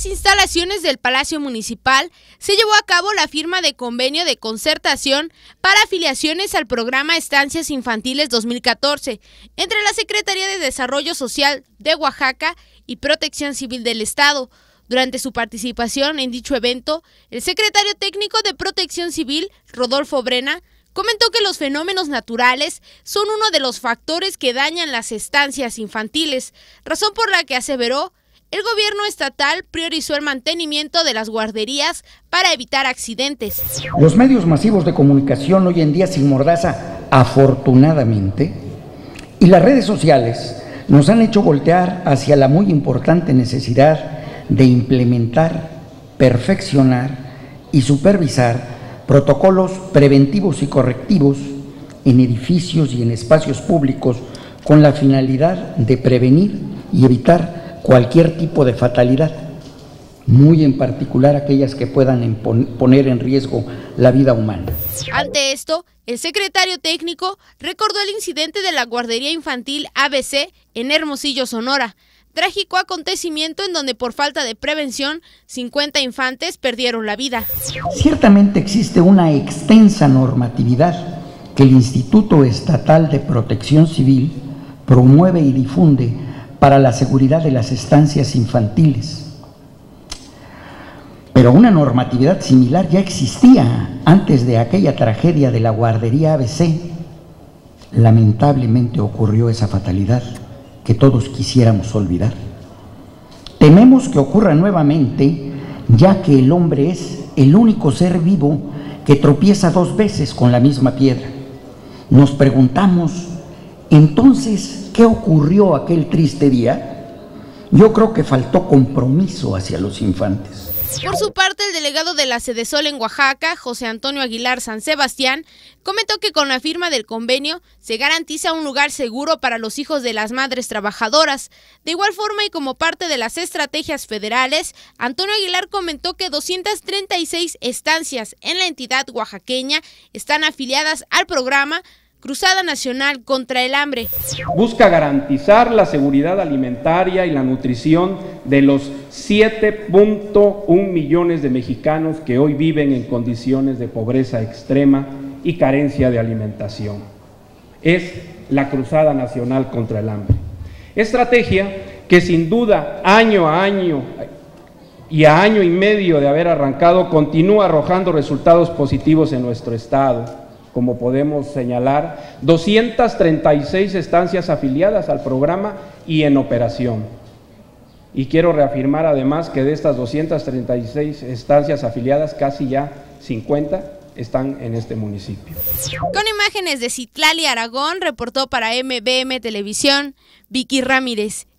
las instalaciones del Palacio Municipal se llevó a cabo la firma de convenio de concertación para afiliaciones al programa Estancias Infantiles 2014 entre la Secretaría de Desarrollo Social de Oaxaca y Protección Civil del Estado. Durante su participación en dicho evento, el secretario técnico de Protección Civil, Rodolfo Brena, comentó que los fenómenos naturales son uno de los factores que dañan las estancias infantiles, razón por la que aseveró el gobierno estatal priorizó el mantenimiento de las guarderías para evitar accidentes. Los medios masivos de comunicación hoy en día sin mordaza, afortunadamente, y las redes sociales nos han hecho voltear hacia la muy importante necesidad de implementar, perfeccionar y supervisar protocolos preventivos y correctivos en edificios y en espacios públicos con la finalidad de prevenir y evitar cualquier tipo de fatalidad, muy en particular aquellas que puedan poner en riesgo la vida humana. Ante esto, el secretario técnico recordó el incidente de la guardería infantil ABC en Hermosillo, Sonora, trágico acontecimiento en donde por falta de prevención 50 infantes perdieron la vida. Ciertamente existe una extensa normatividad que el Instituto Estatal de Protección Civil promueve y difunde para la seguridad de las estancias infantiles. Pero una normatividad similar ya existía antes de aquella tragedia de la guardería ABC. Lamentablemente ocurrió esa fatalidad que todos quisiéramos olvidar. Tememos que ocurra nuevamente, ya que el hombre es el único ser vivo que tropieza 2 veces con la misma piedra. Nos preguntamos, entonces, ¿qué ocurrió aquel triste día? Yo creo que faltó compromiso hacia los infantes. Por su parte, el delegado de la Sedesol en Oaxaca, José Antonio Aguilar San Sebastián, comentó que con la firma del convenio se garantiza un lugar seguro para los hijos de las madres trabajadoras. De igual forma y como parte de las estrategias federales, Antonio Aguilar comentó que 236 estancias en la entidad oaxaqueña están afiliadas al programa Cruzada Nacional contra el Hambre. Busca garantizar la seguridad alimentaria y la nutrición de los 7.1 millones de mexicanos que hoy viven en condiciones de pobreza extrema y carencia de alimentación. Es la Cruzada Nacional contra el Hambre. Estrategia que sin duda año a año y a año y medio de haber arrancado continúa arrojando resultados positivos en nuestro estado. Como podemos señalar, 236 estancias afiliadas al programa y en operación. Y quiero reafirmar además que de estas 236 estancias afiliadas, casi ya 50 están en este municipio. Con imágenes de Citlali Aragón, reportó para MBM Televisión, Vicky Ramírez.